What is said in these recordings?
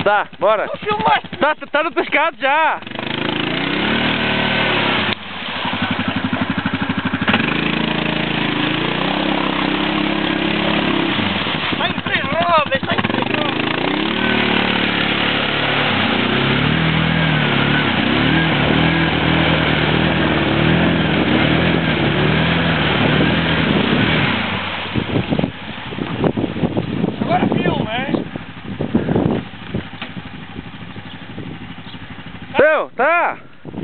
Tá, bora. Não filmaste! Tá no pescado já. Está em 3 rodas, está em 3 rodas. Agora filma, é? Então, tá.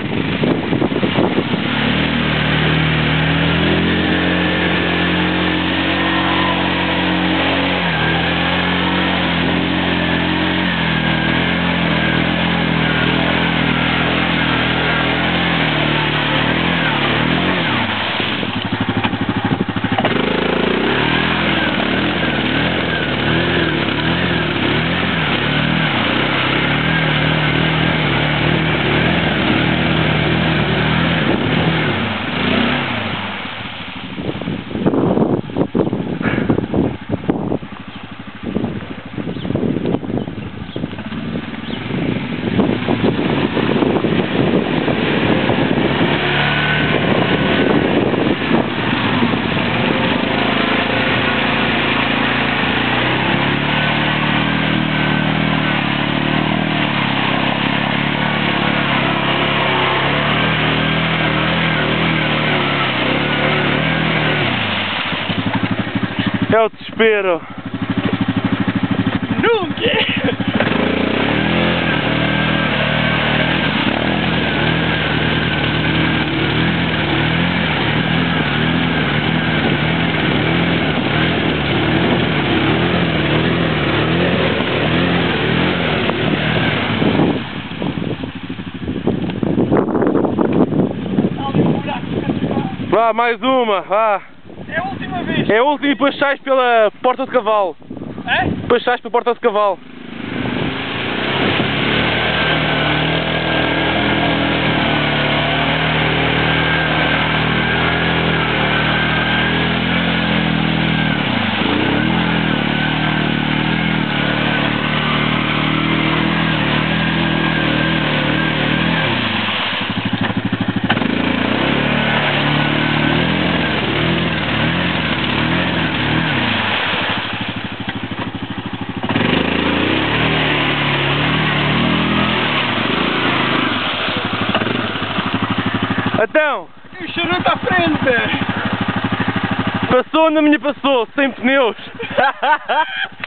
É o desespero. Nunca! Vá, mais uma, vá. É a última vez! É a última e depois sais pela porta de cavalo. É? Depois sais pela porta de cavalo. Então, E o charuto à frente! passou na minha passou, sem pneus.